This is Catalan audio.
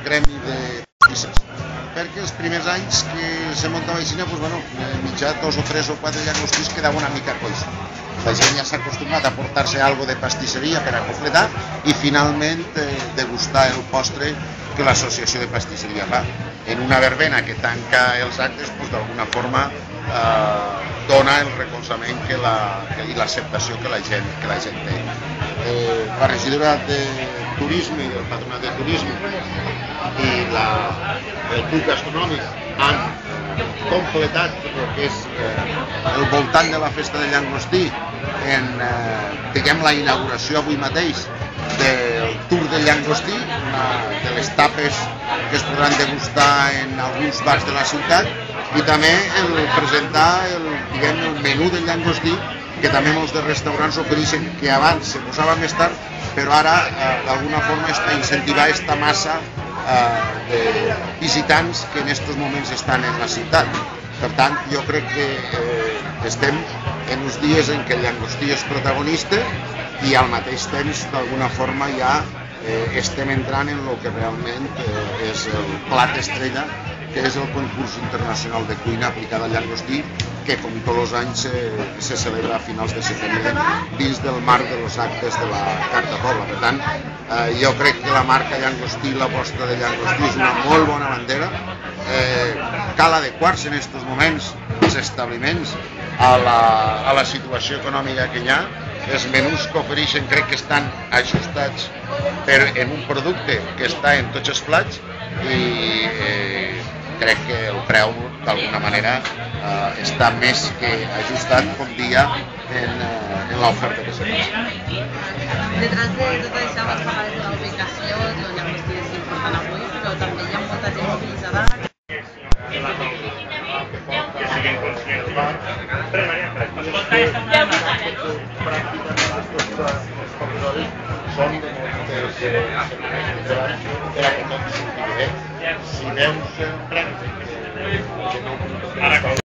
gremi de pastisses, perquè els primers anys que se muntava així, mitjà 2 o 3 o 4 llagostins quedava una mica coix. La gent ja s'ha acostumat a portar-se algo de pastisseria per a completar i finalment degustar el postre que l'associació de pastisseria fa. En una verbena que tanca els actes, d'alguna forma dona el recolzament i l'acceptació que la gent té. La regidora de Turisme i el Patronat de Turisme i el Club Gastronòmic han completat el que és el voltant de la festa del llangostí en la inauguració avui mateix del Tour del Llangostí, una de les tapes que es podran degustar en alguns bars de la ciutat, i també presentar el menú del llangostí, que també molts de restaurants ofereixen, que abans se posava més tard, però ara d'alguna forma està incentivar aquesta massa de visitants que en aquests moments estan en la ciutat. Per tant, jo crec que estem en uns dies en què el llangostí és protagonista i al mateix temps d'alguna forma ja estem entrant en el que realment és el plat estrella, que és el concurs internacional de cuina aplicada al llangostí, que com tots els anys se celebra a finals de setembre dins del marc dels actes de la Carta Pobla. Per tant, jo crec que la marca llangostí, l'aposta de llangostí és una molt bona bandera. Cal adequar-se en aquests moments els establiments a la situació econòmica que hi ha. Els menús que ofereixen crec que estan ajustats en un producte que està en tots els plats i crec que el preu d'alguna manera està més que ajustat, com dia, en l'oferta que se fa. Detrás de tot això vas parlar de la ubicació, el llangostí és important avui, però també hi ha molta gent mobilitzada. Que siguin conscients són de moltes per a que tot surti bé. Si veus premis que no